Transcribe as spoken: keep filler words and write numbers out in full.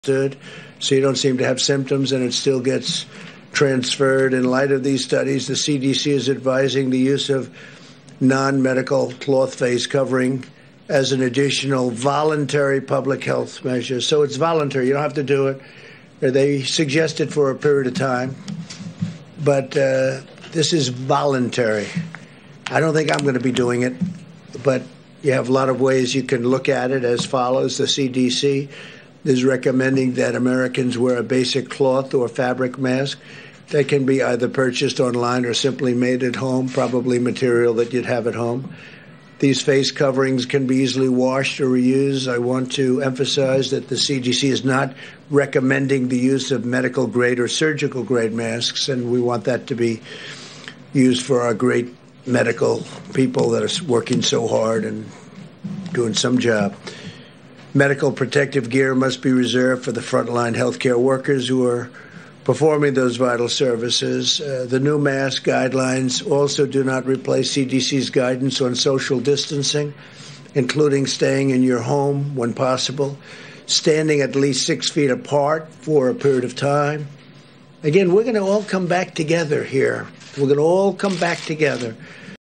so you don't seem to have symptoms and it still gets transferred. In light of these studies, the C D C is advising the use of non-medical cloth face covering as an additional voluntary public health measure. So it's voluntary. You don't have to do it. They suggest it for a period of time, but uh, this is voluntary. I don't think I'm going to be doing it, but you have a lot of ways you can look at it as follows. The C D C is recommending that Americans wear a basic cloth or fabric mask. They can be either purchased online or simply made at home, probably material that you'd have at home. These face coverings can be easily washed or reused. I want to emphasize that the C D C is not recommending the use of medical grade or surgical grade masks, and we want that to be used for our great medical people that are working so hard and doing some job. Medical protective gear must be reserved for the frontline healthcare workers who are performing those vital services. Uh, the new mask guidelines also do not replace C D C's guidance on social distancing, including staying in your home when possible, standing at least six feet apart for a period of time. Again, we're going to all come back together here. We're going to all come back together.